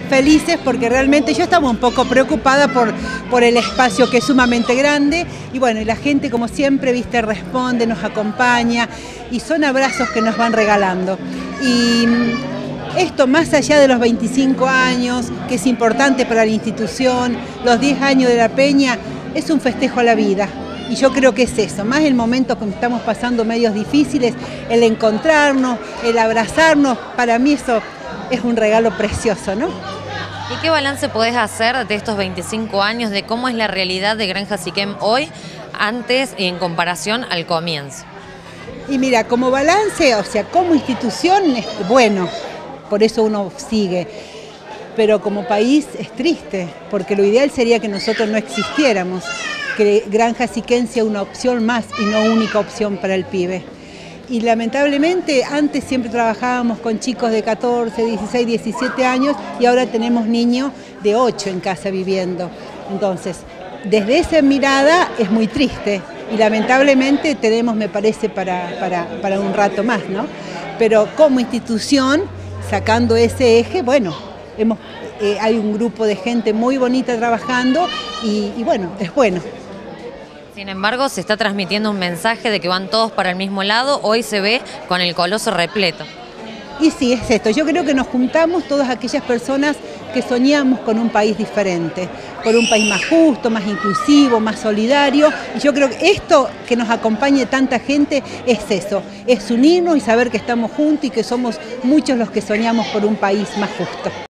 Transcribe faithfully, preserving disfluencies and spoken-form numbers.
felices porque realmente yo estaba un poco preocupada por, por el espacio que es sumamente grande y bueno, y la gente como siempre, viste, responde, nos acompaña y son abrazos que nos van regalando. Y esto más allá de los veinticinco años, que es importante para la institución, los diez años de la Peña, es un festejo a la vida. Y yo creo que es eso, más el momento que estamos pasando medios difíciles, el encontrarnos, el abrazarnos, para mí eso es un regalo precioso, ¿no? ¿Y qué balance podés hacer de estos veinticinco años, de cómo es la realidad de Granja Siquem hoy, antes y en comparación al comienzo? Y mira, como balance, o sea, como institución es bueno, por eso uno sigue. Pero como país es triste, porque lo ideal sería que nosotros no existiéramos, que Granja Siquem sea una opción más y no única opción para el pibe. Y lamentablemente antes siempre trabajábamos con chicos de catorce, dieciséis, diecisiete años y ahora tenemos niños de ocho en casa viviendo. Entonces, desde esa mirada es muy triste y lamentablemente tenemos, me parece, para, para, para un rato más, ¿no? Pero como institución, sacando ese eje, bueno, hemos, eh, hay un grupo de gente muy bonita trabajando y, y bueno, es bueno. Sin embargo, se está transmitiendo un mensaje de que van todos para el mismo lado, hoy se ve con el Coloso repleto. Y sí, es esto, yo creo que nos juntamos todas aquellas personas que soñamos con un país diferente, con un país más justo, más inclusivo, más solidario, y yo creo que esto que nos acompañe tanta gente es eso, es unirnos y saber que estamos juntos y que somos muchos los que soñamos por un país más justo.